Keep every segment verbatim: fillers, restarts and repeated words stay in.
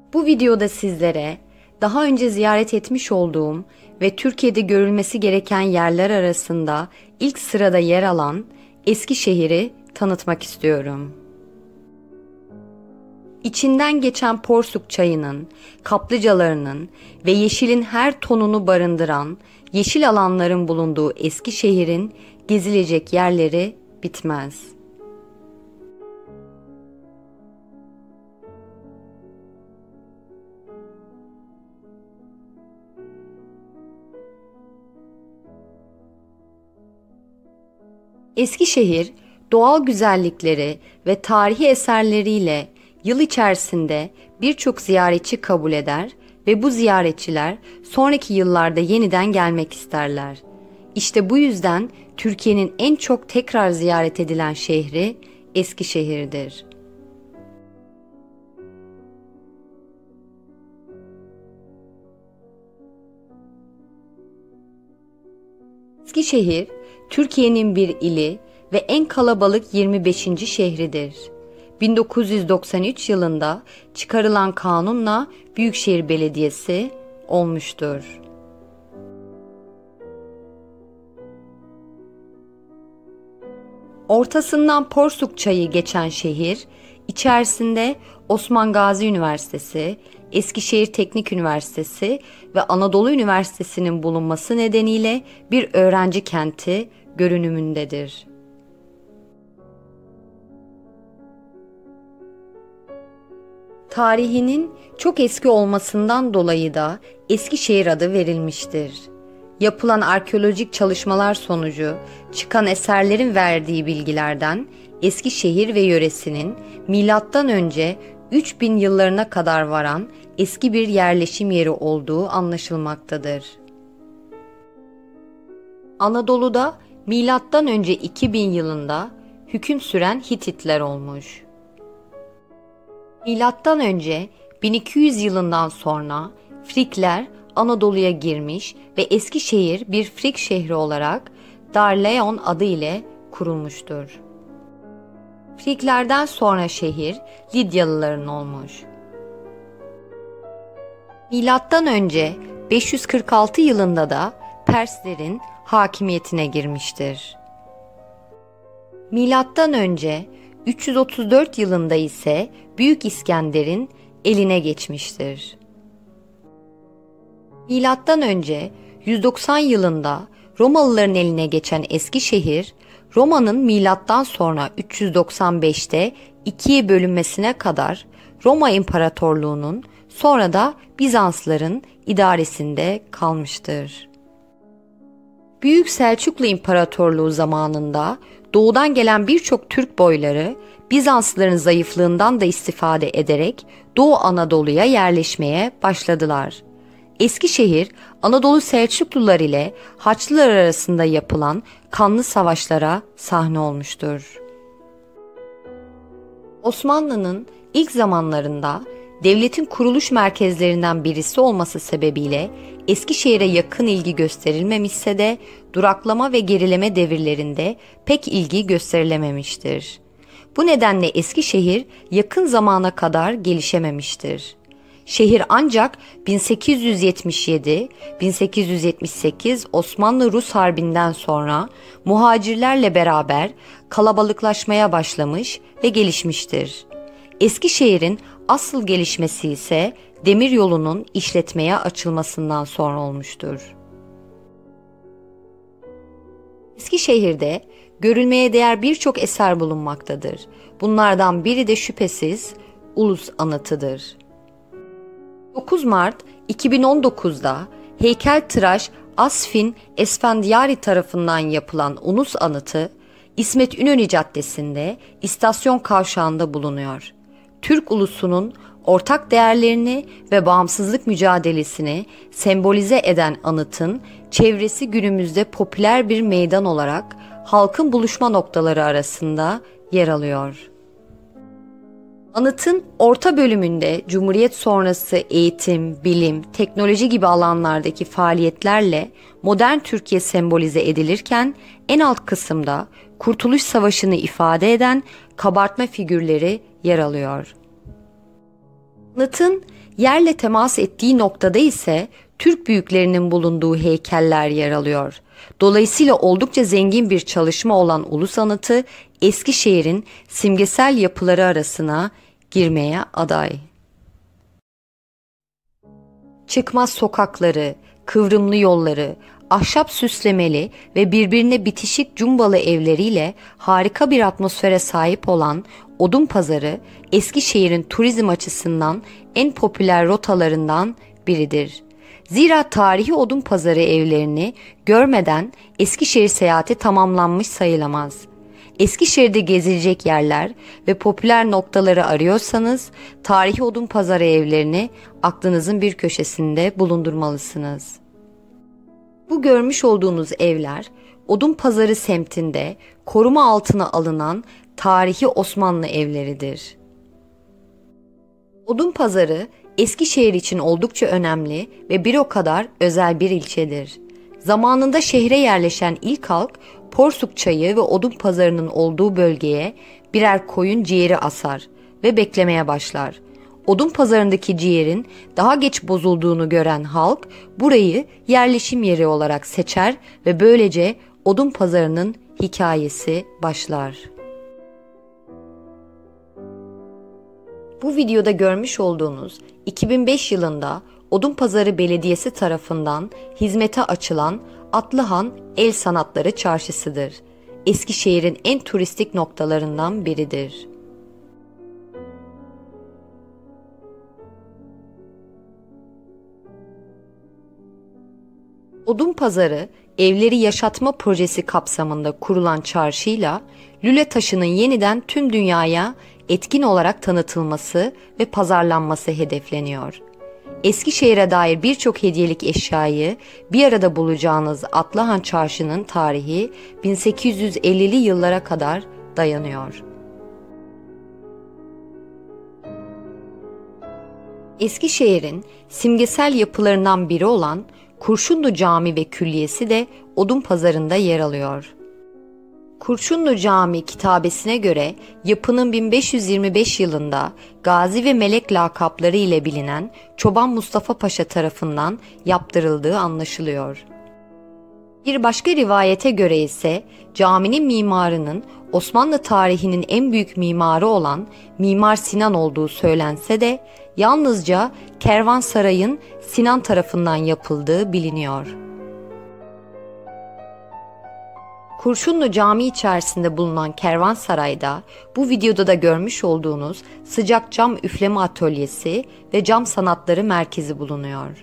Bu videoda sizlere daha önce ziyaret etmiş olduğum ve Türkiye'de görülmesi gereken yerler arasında ilk sırada yer alan Eskişehir'i tanıtmak istiyorum. İçinden geçen Porsuk çayının, kaplıcalarının ve yeşilin her tonunu barındıran yeşil alanların bulunduğu Eskişehir'in gezilecek yerleri bitmez. Eskişehir, doğal güzellikleri ve tarihi eserleriyle yıl içerisinde birçok ziyaretçi kabul eder ve bu ziyaretçiler sonraki yıllarda yeniden gelmek isterler. İşte bu yüzden Türkiye'nin en çok tekrar ziyaret edilen şehri Eskişehir'dir. Eskişehir, Türkiye'nin bir ili ve en kalabalık yirmi beşinci şehridir. bin dokuz yüz doksan üç yılında çıkarılan kanunla Büyükşehir Belediyesi olmuştur. Ortasından Porsuk Çayı geçen şehir, içerisinde Osman Gazi Üniversitesi, Eskişehir Teknik Üniversitesi ve Anadolu Üniversitesi'nin bulunması nedeniyle bir öğrenci kenti görünümündedir. Tarihinin çok eski olmasından dolayı da Eskişehir adı verilmiştir. Yapılan arkeolojik çalışmalar sonucu çıkan eserlerin verdiği bilgilerden Eskişehir ve yöresinin milattan önce üç bin yıllarına kadar varan eski bir yerleşim yeri olduğu anlaşılmaktadır. Anadolu'da milattan önce iki bin yılında hüküm süren Hititler olmuş. Milattan önce bin iki yüz yılından sonra Frikler Anadolu'ya girmiş ve Eskişehir bir Frik şehri olarak Darleon adı ile kurulmuştur. Friklerden sonra şehir Lidyalıların olmuş. Milattan önce beş yüz kırk altı yılında da Perslerin hakimiyetine girmiştir. Milattan önce üç yüz otuz dört yılında ise Büyük İskender'in eline geçmiştir. Milattan önce yüz doksan yılında Romalıların eline geçen Eskişehir, Roma'nın milattan sonra üç yüz doksan beşte ikiye bölünmesine kadar Roma İmparatorluğu'nun sonra da Bizansların idaresinde kalmıştır. Büyük Selçuklu İmparatorluğu zamanında doğudan gelen birçok Türk boyları Bizanslıların zayıflığından da istifade ederek Doğu Anadolu'ya yerleşmeye başladılar. Eskişehir, Anadolu Selçuklular ile Haçlılar arasında yapılan kanlı savaşlara sahne olmuştur. Osmanlı'nın ilk zamanlarında devletin kuruluş merkezlerinden birisi olması sebebiyle Eskişehir'e yakın ilgi gösterilmemişse de duraklama ve gerileme devirlerinde pek ilgi gösterilememiştir. Bu nedenle Eskişehir yakın zamana kadar gelişememiştir. Şehir ancak bin sekiz yüz yetmiş yedi - bin sekiz yüz yetmiş sekiz Osmanlı-Rus Harbi'nden sonra muhacirlerle beraber kalabalıklaşmaya başlamış ve gelişmiştir. Eskişehir'in asıl gelişmesi ise demiryolunun işletmeye açılmasından sonra olmuştur. Eskişehir'de görülmeye değer birçok eser bulunmaktadır. Bunlardan biri de şüphesiz Ulus Anıtı'dır. dokuz Mart iki bin on dokuzda heykeltıraş Asfin Esfendiyari tarafından yapılan Ulus Anıtı, İsmet İnönü Caddesi'nde istasyon kavşağında bulunuyor. Türk ulusunun ortak değerlerini ve bağımsızlık mücadelesini sembolize eden anıtın çevresi günümüzde popüler bir meydan olarak halkın buluşma noktaları arasında yer alıyor. Anıtın orta bölümünde Cumhuriyet sonrası eğitim, bilim, teknoloji gibi alanlardaki faaliyetlerle modern Türkiye sembolize edilirken en alt kısımda Kurtuluş Savaşı'nı ifade eden kabartma figürleri yer alıyor. Anıtın yerle temas ettiği noktada ise Türk büyüklerinin bulunduğu heykeller yer alıyor. Dolayısıyla oldukça zengin bir çalışma olan ulus anıtı Eskişehir'in simgesel yapıları arasına girmeye aday. Çıkmaz sokakları, kıvrımlı yolları, ahşap süslemeli ve birbirine bitişik cumbalı evleriyle harika bir atmosfere sahip olan Odunpazarı, Eskişehir'in turizm açısından en popüler rotalarından biridir. Zira tarihi Odunpazarı evlerini görmeden Eskişehir seyahati tamamlanmış sayılamaz. Eskişehir'de gezilecek yerler ve popüler noktaları arıyorsanız tarihi Odunpazarı evlerini aklınızın bir köşesinde bulundurmalısınız. Bu görmüş olduğunuz evler Odunpazarı semtinde koruma altına alınan tarihi Osmanlı evleridir. Odunpazarı Eskişehir için oldukça önemli ve bir o kadar özel bir ilçedir. Zamanında şehre yerleşen ilk halk Porsuk Çayı ve Odunpazarı'nın olduğu bölgeye birer koyun ciğeri asar ve beklemeye başlar. Odunpazarı'ndaki ciğerin daha geç bozulduğunu gören halk burayı yerleşim yeri olarak seçer ve böylece Odunpazarı'nın hikayesi başlar. Bu videoda görmüş olduğunuz iki bin beş yılında Odunpazarı Belediyesi tarafından hizmete açılan Atlıhan El Sanatları Çarşısı'dır. Eskişehir'in en turistik noktalarından biridir. Odunpazarı, evleri yaşatma projesi kapsamında kurulan çarşıyla lüle taşının yeniden tüm dünyaya etkin olarak tanıtılması ve pazarlanması hedefleniyor. Eskişehir'e dair birçok hediyelik eşyayı bir arada bulacağınız Atlıhan Çarşı'nın tarihi bin sekiz yüz ellili yıllara kadar dayanıyor. Eskişehir'in simgesel yapılarından biri olan Kurşunlu Camii ve Külliyesi de Odunpazarı'nda yer alıyor. Kurşunlu Camii kitabesine göre yapının bin beş yüz yirmi beş yılında Gazi ve Melek lakapları ile bilinen Çoban Mustafa Paşa tarafından yaptırıldığı anlaşılıyor. Bir başka rivayete göre ise caminin mimarının Osmanlı tarihinin en büyük mimarı olan Mimar Sinan olduğu söylense de yalnızca Kervansaray'ın Sinan tarafından yapıldığı biliniyor. Kurşunlu Camii içerisinde bulunan Kervansaray'da bu videoda da görmüş olduğunuz sıcak cam üfleme atölyesi ve cam sanatları merkezi bulunuyor.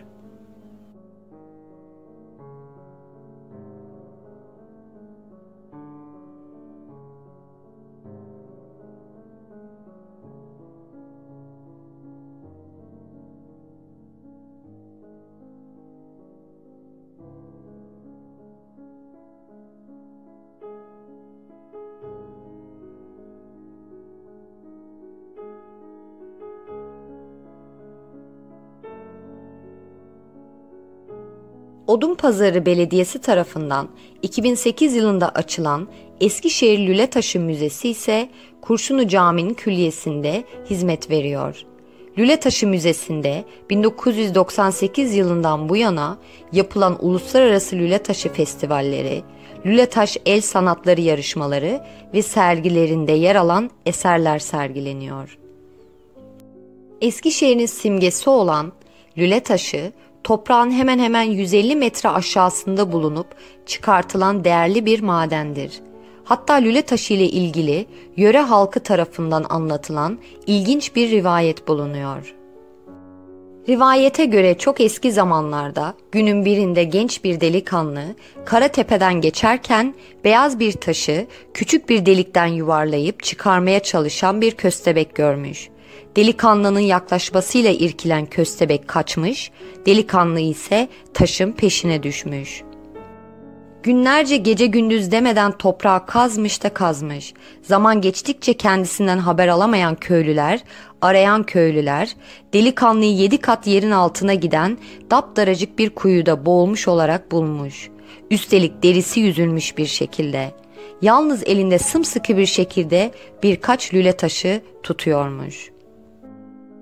Odunpazarı Belediyesi tarafından iki bin sekiz yılında açılan Eskişehir Lületaşı Müzesi ise Kurşunlu Camii'nin külliyesinde hizmet veriyor. Lületaşı Müzesi'nde bin dokuz yüz doksan sekiz yılından bu yana yapılan uluslararası lületaşı festivalleri, lületaş el sanatları yarışmaları ve sergilerinde yer alan eserler sergileniyor. Eskişehir'in simgesi olan lületaşı, toprağın hemen hemen yüz elli metre aşağısında bulunup çıkartılan değerli bir madendir. Hatta lüle taşı ile ilgili yöre halkı tarafından anlatılan ilginç bir rivayet bulunuyor. Rivayete göre çok eski zamanlarda günün birinde genç bir delikanlı Karatepe'den geçerken beyaz bir taşı küçük bir delikten yuvarlayıp çıkarmaya çalışan bir köstebek görmüş. Delikanlının yaklaşmasıyla irkilen köstebek kaçmış, delikanlı ise taşın peşine düşmüş. Günlerce gece gündüz demeden toprağı kazmış da kazmış. Zaman geçtikçe kendisinden haber alamayan köylüler, arayan köylüler, delikanlıyı yedi kat yerin altına giden dapdaracık bir kuyuda boğulmuş olarak bulmuş. Üstelik derisi yüzülmüş bir şekilde. Yalnız elinde sımsıkı bir şekilde birkaç lüle taşı tutuyormuş.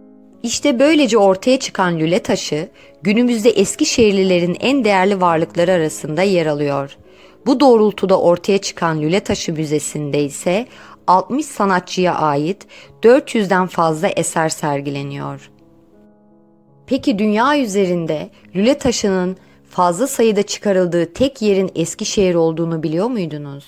İşte böylece ortaya çıkan lüle taşı, günümüzde Eskişehirlilerin en değerli varlıkları arasında yer alıyor. Bu doğrultuda ortaya çıkan Lüle Taşı Müzesi'nde ise altmış sanatçıya ait dört yüzden fazla eser sergileniyor. Peki dünya üzerinde lüle taşının fazla sayıda çıkarıldığı tek yerin Eskişehir olduğunu biliyor muydunuz?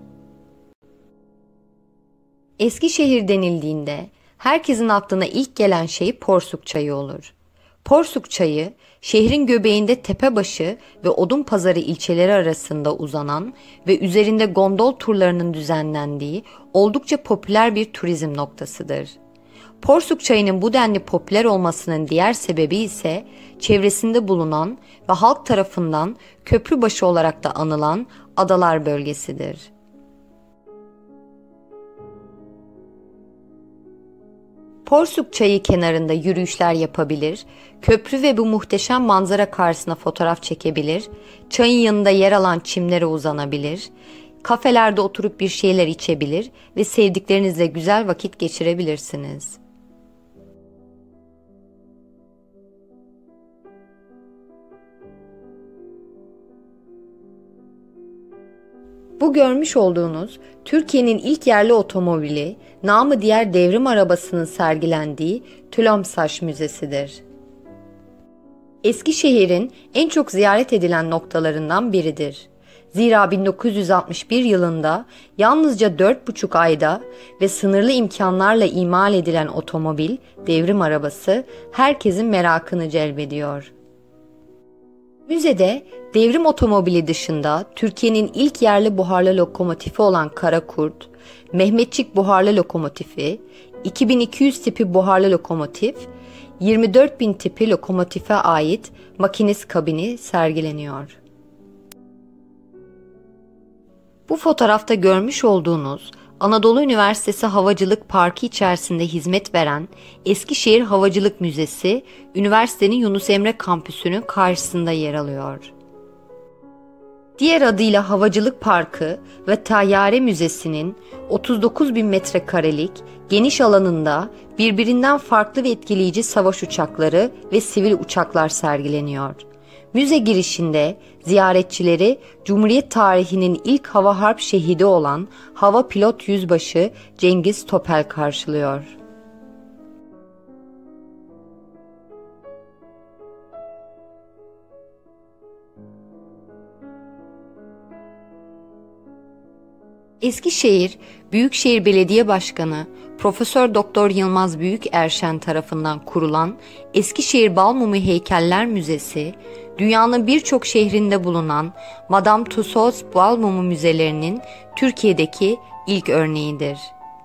Eskişehir denildiğinde herkesin aklına ilk gelen şey Porsuk Çayı olur. Porsuk Çayı, şehrin göbeğinde Tepebaşı ve Odunpazarı ilçeleri arasında uzanan ve üzerinde gondol turlarının düzenlendiği oldukça popüler bir turizm noktasıdır. Porsuk Çayı'nın bu denli popüler olmasının diğer sebebi ise çevresinde bulunan ve halk tarafından Köprübaşı olarak da anılan adalar bölgesidir. Porsuk Çayı kenarında yürüyüşler yapabilir, köprü ve bu muhteşem manzara karşısına fotoğraf çekebilir, çayın yanında yer alan çimlere uzanabilir, kafelerde oturup bir şeyler içebilir ve sevdiklerinizle güzel vakit geçirebilirsiniz. Bu görmüş olduğunuz Türkiye'nin ilk yerli otomobili, namı diğer devrim arabasının sergilendiği Tülomsaç Müzesi'dir. Eskişehir'in en çok ziyaret edilen noktalarından biridir. Zira bin dokuz yüz altmış bir yılında yalnızca dört buçuk ayda ve sınırlı imkanlarla imal edilen otomobil, devrim arabası, herkesin merakını celbediyor. Müzede devrim otomobili dışında Türkiye'nin ilk yerli buharlı lokomotifi olan Karakurt, Mehmetçik buharlı lokomotifi, iki bin iki yüz tipi buharlı lokomotif, yirmi dört bin tipi lokomotife ait makinist kabini sergileniyor. Bu fotoğrafta görmüş olduğunuz Anadolu Üniversitesi Havacılık Parkı içerisinde hizmet veren Eskişehir Havacılık Müzesi, üniversitenin Yunus Emre kampüsünün karşısında yer alıyor. Diğer adıyla Havacılık Parkı ve Tayyare Müzesi'nin otuz dokuz bin metrekarelik geniş alanında birbirinden farklı ve etkileyici savaş uçakları ve sivil uçaklar sergileniyor. Müze girişinde ziyaretçileri Cumhuriyet tarihinin ilk hava harp şehidi olan Hava Pilot Yüzbaşı Cengiz Topel karşılıyor. Eskişehir Büyükşehir Belediye Başkanı Profesör Doktor Yılmaz Büyükerşen tarafından kurulan Eskişehir Balmumu Heykeller Müzesi, dünyanın birçok şehrinde bulunan Madame Tussauds Balmumu müzelerinin Türkiye'deki ilk örneğidir.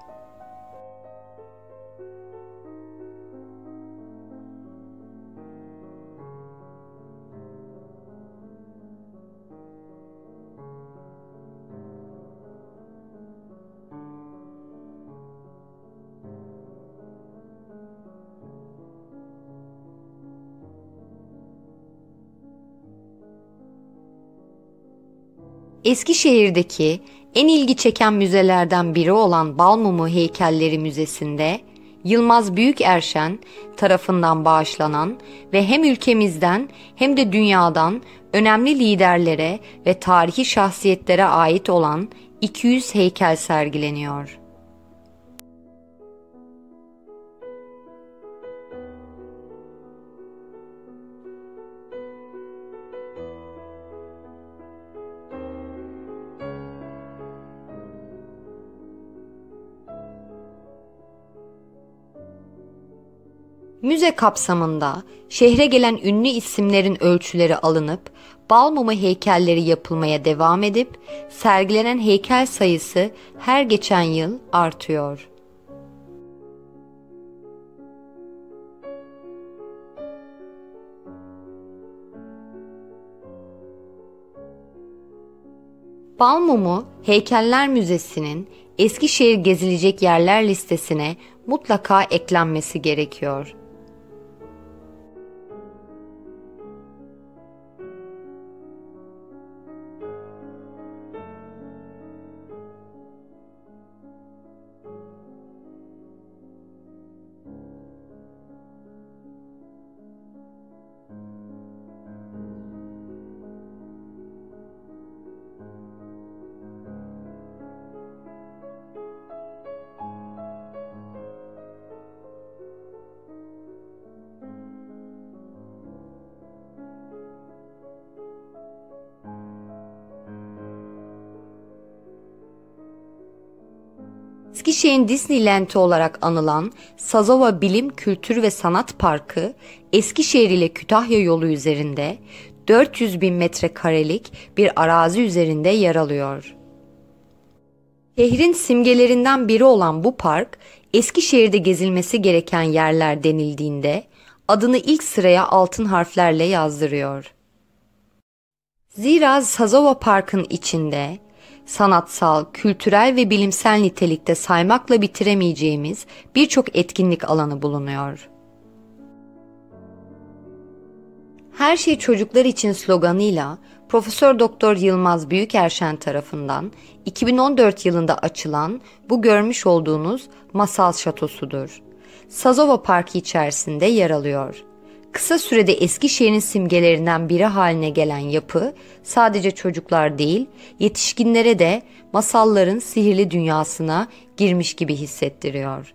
Eskişehir'deki en ilgi çeken müzelerden biri olan Balmumu Heykelleri Müzesi'nde Yılmaz Büyükerşen tarafından bağışlanan ve hem ülkemizden hem de dünyadan önemli liderlere ve tarihi şahsiyetlere ait olan iki yüz heykel sergileniyor. Müze kapsamında şehre gelen ünlü isimlerin ölçüleri alınıp Balmumu heykelleri yapılmaya devam edip sergilenen heykel sayısı her geçen yıl artıyor. Balmumu Heykeller Müzesi'nin Eskişehir gezilecek yerler listesine mutlaka eklenmesi gerekiyor. Eskişehir'in Disneyland'i olarak anılan Sazova Bilim, Kültür ve Sanat Parkı, Eskişehir ile Kütahya yolu üzerinde dört yüz bin metrekarelik bir arazi üzerinde yer alıyor. Şehrin simgelerinden biri olan bu park, Eskişehir'de gezilmesi gereken yerler denildiğinde adını ilk sıraya altın harflerle yazdırıyor. Zira Sazova Park'ın içinde sanatsal, kültürel ve bilimsel nitelikte saymakla bitiremeyeceğimiz birçok etkinlik alanı bulunuyor. Her şey çocuklar için sloganıyla Profesör Doktor Yılmaz Büyükerşen tarafından iki bin on dört yılında açılan bu görmüş olduğunuz masal şatosudur. Sazova Parkı içerisinde yer alıyor. Kısa sürede Eskişehir'in simgelerinden biri haline gelen yapı sadece çocuklar değil, yetişkinlere de masalların sihirli dünyasına girmiş gibi hissettiriyor.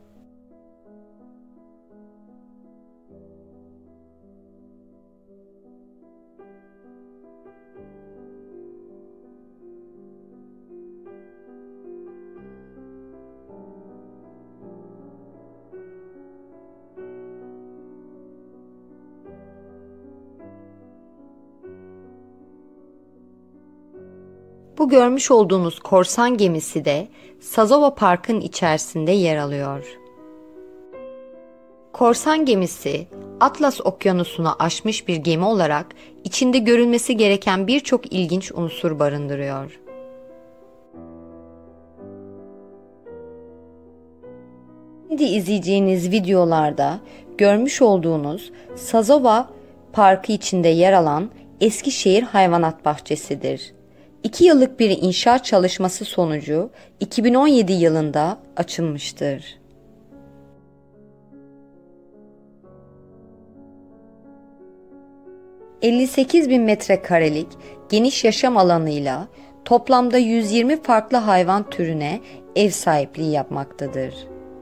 Bu görmüş olduğunuz korsan gemisi de Sazova Park'ın içerisinde yer alıyor. Korsan gemisi, Atlas Okyanusu'nu aşmış bir gemi olarak içinde görülmesi gereken birçok ilginç unsur barındırıyor. Şimdi izleyeceğiniz videolarda görmüş olduğunuz Sazova Parkı içinde yer alan Eskişehir Hayvanat Bahçesi'dir. İki yıllık bir inşaat çalışması sonucu iki bin on yedi yılında açılmıştır. elli sekiz bin metrekarelik geniş yaşam alanıyla toplamda yüz yirmi farklı hayvan türüne ev sahipliği yapmaktadır.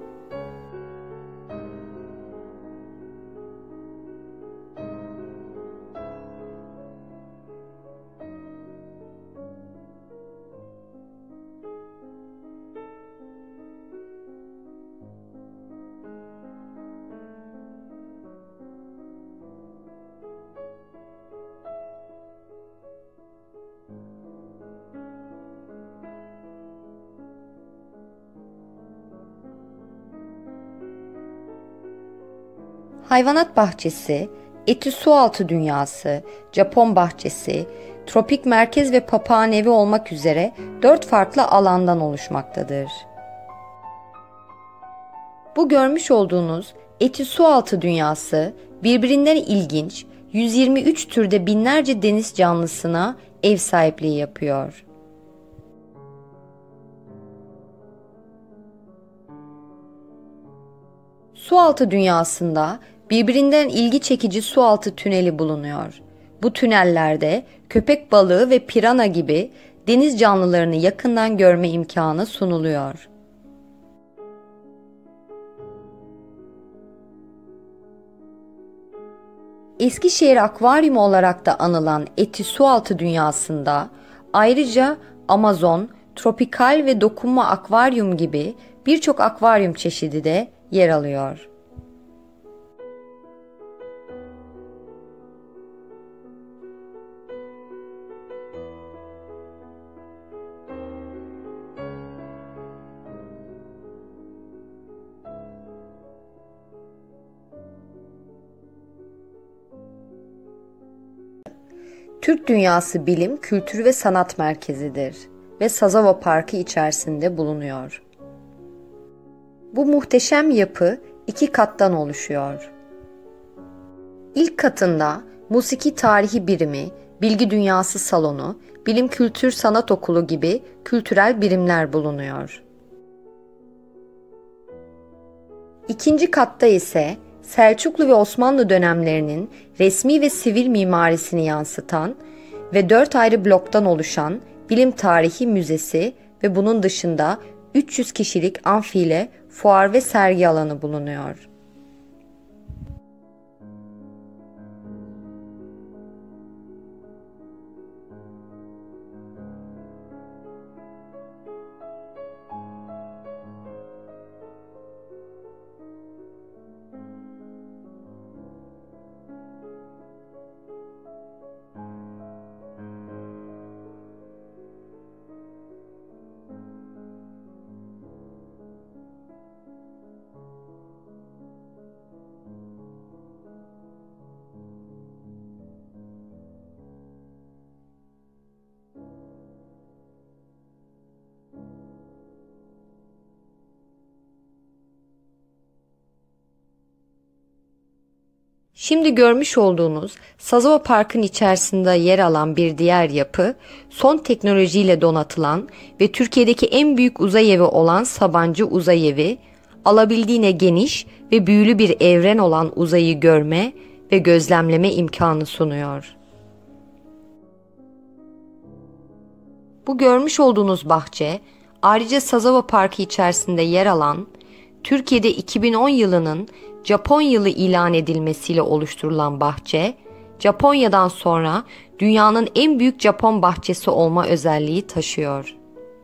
Hayvanat bahçesi, Eti Sualtı Dünyası, Japon bahçesi, tropik merkez ve papağan evi olmak üzere dört farklı alandan oluşmaktadır. Bu görmüş olduğunuz Eti Sualtı Dünyası birbirinden ilginç yüz yirmi üç türde binlerce deniz canlısına ev sahipliği yapıyor. Sualtı dünyasında birbirinden ilgi çekici sualtı tüneli bulunuyor. Bu tünellerde köpek balığı ve pirana gibi deniz canlılarını yakından görme imkanı sunuluyor. Eskişehir Akvaryumu olarak da anılan Eti Sualtı Dünyası'nda ayrıca Amazon, tropikal ve dokunma akvaryum gibi birçok akvaryum çeşidi de yer alıyor. Türk Dünyası Bilim, Kültür ve Sanat Merkezi'dir ve Sazova Parkı içerisinde bulunuyor. Bu muhteşem yapı iki kattan oluşuyor. İlk katında Musiki Tarihi Birimi, Bilgi Dünyası Salonu, Bilim Kültür Sanat Okulu gibi kültürel birimler bulunuyor. İkinci katta ise Selçuklu ve Osmanlı dönemlerinin resmi ve sivil mimarisini yansıtan ve dört ayrı bloktan oluşan Bilim Tarihi Müzesi ve bunun dışında üç yüz kişilik amfi ile fuar ve sergi alanı bulunuyor. Şimdi görmüş olduğunuz Sazova Park'ın içerisinde yer alan bir diğer yapı, son teknolojiyle donatılan ve Türkiye'deki en büyük uzay evi olan Sabancı Uzay Evi, alabildiğine geniş ve büyülü bir evren olan uzayı görme ve gözlemleme imkanı sunuyor. Bu görmüş olduğunuz bahçe, ayrıca Sazova Parkı içerisinde yer alan, Türkiye'de iki bin on yılının Japon yılı ilan edilmesiyle oluşturulan bahçe, Japonya'dan sonra dünyanın en büyük Japon bahçesi olma özelliği taşıyor.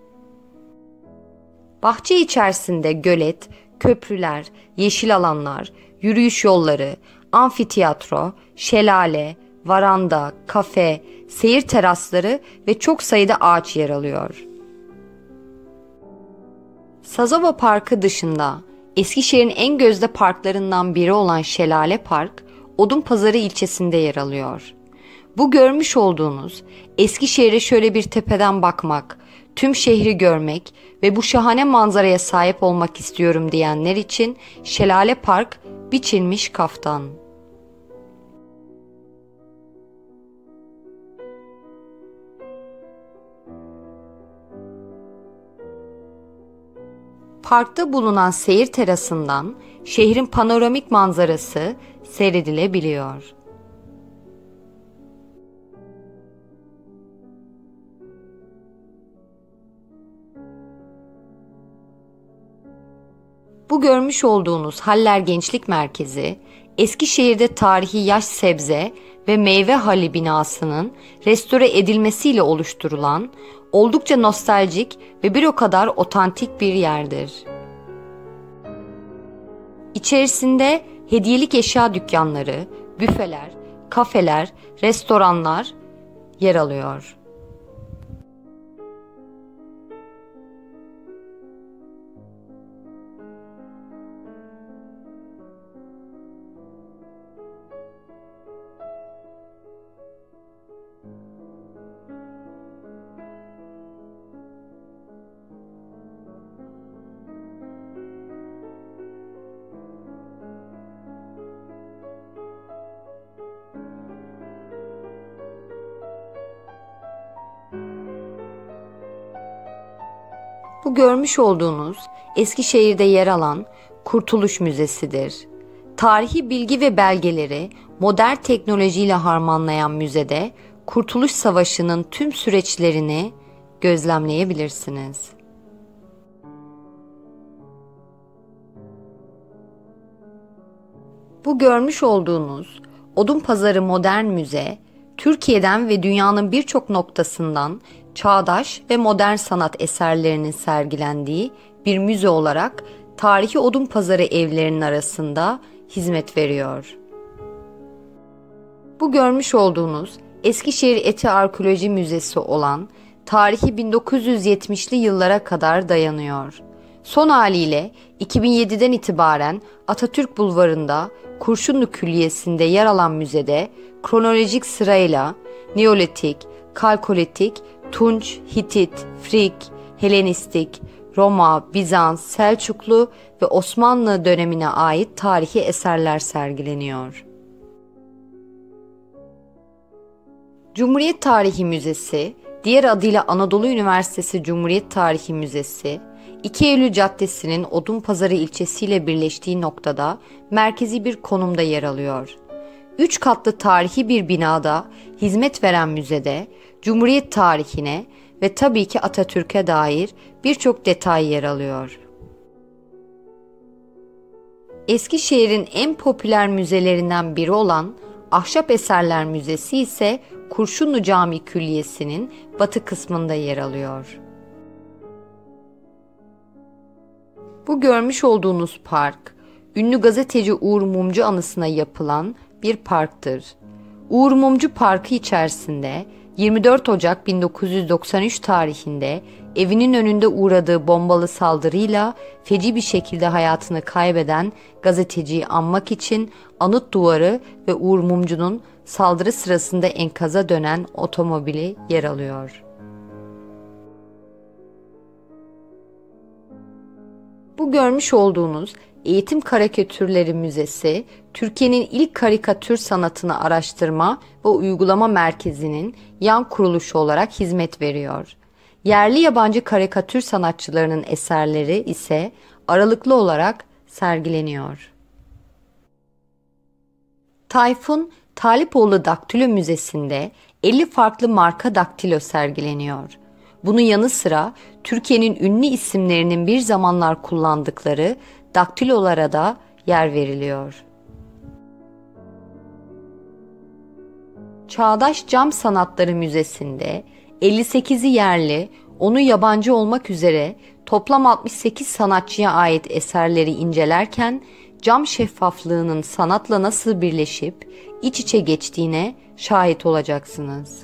Bahçe içerisinde gölet, köprüler, yeşil alanlar, yürüyüş yolları, amfiteyatro, şelale, varanda, kafe, seyir terasları ve çok sayıda ağaç yer alıyor. Sazova Parkı dışında Eskişehir'in en gözde parklarından biri olan Şelale Park, Odunpazarı ilçesinde yer alıyor. Bu görmüş olduğunuz Eskişehir'e şöyle bir tepeden bakmak, tüm şehri görmek ve bu şahane manzaraya sahip olmak istiyorum diyenler için Şelale Park biçilmiş kaftan. Parkta bulunan seyir terasından şehrin panoramik manzarası seyredilebiliyor. Bu görmüş olduğunuz Haller Gençlik Merkezi, Eskişehir'de tarihi yaş sebze ve meyve hali binasının restore edilmesiyle oluşturulan oldukça nostaljik ve bir o kadar otantik bir yerdir. İçerisinde hediyelik eşya dükkanları, büfeler, kafeler, restoranlar yer alıyor. Bu görmüş olduğunuz Eskişehir'de yer alan Kurtuluş Müzesi'dir. Tarihi bilgi ve belgeleri modern teknolojiyle harmanlayan müzede Kurtuluş Savaşı'nın tüm süreçlerini gözlemleyebilirsiniz. Bu görmüş olduğunuz Odunpazarı Modern Müze, Türkiye'den ve dünyanın birçok noktasından çağdaş ve modern sanat eserlerinin sergilendiği bir müze olarak tarihi Odunpazarı evlerinin arasında hizmet veriyor. Bu görmüş olduğunuz Eskişehir Eti Arkeoloji Müzesi olan tarihi bin dokuz yüz yetmişli yıllara kadar dayanıyor. Son haliyle iki bin yediden itibaren Atatürk Bulvarı'nda Kurşunlu Külliyesi'nde yer alan müzede kronolojik sırayla Neolitik, Kalkolitik, Tunç, Hitit, Frig, Helenistik, Roma, Bizans, Selçuklu ve Osmanlı dönemine ait tarihi eserler sergileniyor. Cumhuriyet Tarihi Müzesi, diğer adıyla Anadolu Üniversitesi Cumhuriyet Tarihi Müzesi, iki Eylül Caddesi'nin Odunpazarı ilçesiyle birleştiği noktada merkezi bir konumda yer alıyor. Üç katlı tarihi bir binada hizmet veren müzede Cumhuriyet tarihine ve tabii ki Atatürk'e dair birçok detay yer alıyor. Eskişehir'in en popüler müzelerinden biri olan Ahşap Eserler Müzesi ise Kurşunlu Cami Külliyesi'nin batı kısmında yer alıyor. Bu görmüş olduğunuz park, ünlü gazeteci Uğur Mumcu anısına yapılan bir parktır. Uğur Mumcu Parkı içerisinde yirmi dört Ocak bin dokuz yüz doksan üç tarihinde evinin önünde uğradığı bombalı saldırıyla feci bir şekilde hayatını kaybeden gazeteciyi anmak için anıt duvarı ve Uğur Mumcu'nun saldırı sırasında enkaza dönen otomobili yer alıyor. Bu görmüş olduğunuz Eğitim Karikatürleri Müzesi, Türkiye'nin ilk karikatür sanatını araştırma ve uygulama merkezinin yan kuruluşu olarak hizmet veriyor. Yerli yabancı karikatür sanatçılarının eserleri ise aralıklı olarak sergileniyor. Tayfun Talipoğlu Daktilo Müzesi'nde elli farklı marka daktilo sergileniyor. Bunun yanı sıra Türkiye'nin ünlü isimlerinin bir zamanlar kullandıkları daktilolara da yer veriliyor. Çağdaş Cam Sanatları Müzesi'nde elli sekizi yerli, onu yabancı olmak üzere toplam altmış sekiz sanatçıya ait eserleri incelerken cam şeffaflığının sanatla nasıl birleşip iç içe geçtiğine şahit olacaksınız.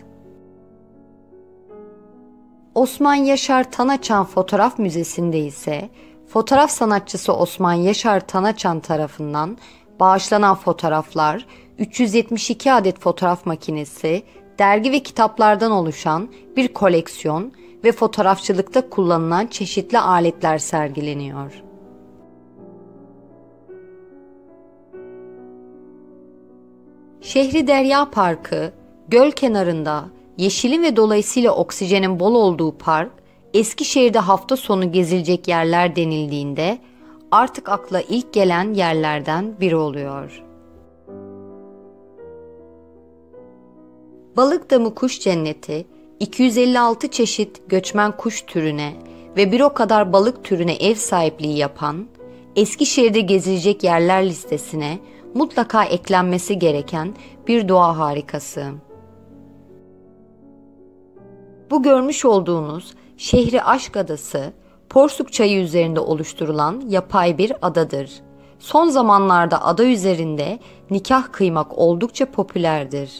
Osman Yaşar Tanaçan Fotoğraf Müzesi'nde ise fotoğraf sanatçısı Osman Yaşar Tanaçan tarafından bağışlanan fotoğraflar, üç yüz yetmiş iki adet fotoğraf makinesi, dergi ve kitaplardan oluşan bir koleksiyon ve fotoğrafçılıkta kullanılan çeşitli aletler sergileniyor. Şehri Derya Parkı, göl kenarında, yeşilin ve dolayısıyla oksijenin bol olduğu park, Eskişehir'de hafta sonu gezilecek yerler denildiğinde artık akla ilk gelen yerlerden biri oluyor. Balıkdamı Kuş Cenneti, iki yüz elli altı çeşit göçmen kuş türüne ve bir o kadar balık türüne ev sahipliği yapan, Eskişehir'de gezilecek yerler listesine mutlaka eklenmesi gereken bir doğa harikası. Bu görmüş olduğunuz şehri Aşk Adası, Porsuk Çayı üzerinde oluşturulan yapay bir adadır. Son zamanlarda ada üzerinde nikah kıymak oldukça popülerdir.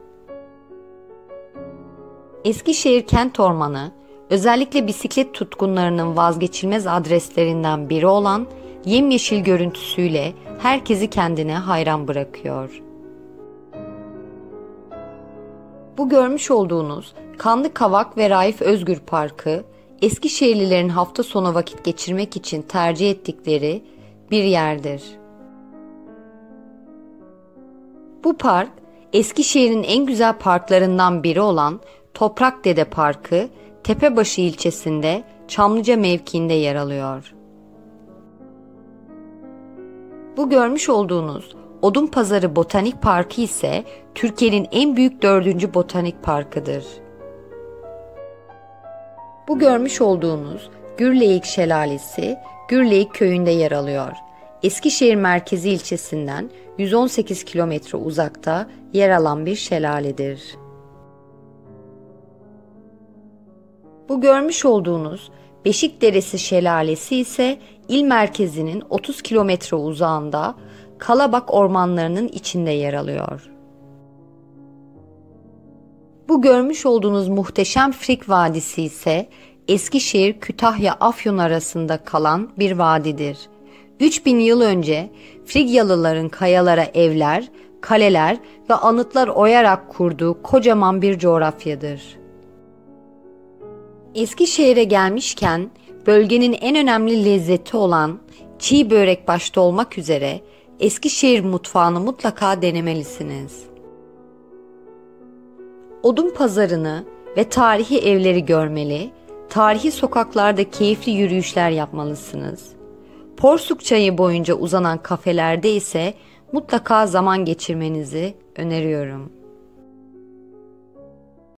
Eskişehir Kent Ormanı, özellikle bisiklet tutkunlarının vazgeçilmez adreslerinden biri olan yemyeşil görüntüsüyle herkesi kendine hayran bırakıyor. Bu görmüş olduğunuz Kanlı Kavak ve Raif Özgür Parkı, Eskişehirlilerin hafta sonu vakit geçirmek için tercih ettikleri bir yerdir. Bu park, Eskişehir'in en güzel parklarından biri olan Toprakdede Parkı, Tepebaşı ilçesinde Çamlıca mevkiinde yer alıyor. Bu görmüş olduğunuz Odunpazarı Botanik Parkı ise Türkiye'nin en büyük dördüncü botanik parkıdır. Bu görmüş olduğunuz Gürleyik Şelalesi, Gürleyik köyünde yer alıyor. Eskişehir merkezi ilçesinden yüz on sekiz kilometre uzakta yer alan bir şelaledir. Bu görmüş olduğunuz Beşikderesi Şelalesi ise il merkezinin otuz kilometre uzağında Kalabak ormanlarının içinde yer alıyor. Bu görmüş olduğunuz muhteşem Frig Vadisi ise Eskişehir, Kütahya, Afyon arasında kalan bir vadidir. üç bin yıl önce Frigyalıların kayalara evler, kaleler ve anıtlar oyarak kurduğu kocaman bir coğrafyadır. Eskişehir'e gelmişken bölgenin en önemli lezzeti olan çiğ börek başta olmak üzere Eskişehir mutfağını mutlaka denemelisiniz. Odunpazarı'nı ve tarihi evleri görmeli, tarihi sokaklarda keyifli yürüyüşler yapmalısınız. Porsuk Çayı boyunca uzanan kafelerde ise mutlaka zaman geçirmenizi öneriyorum.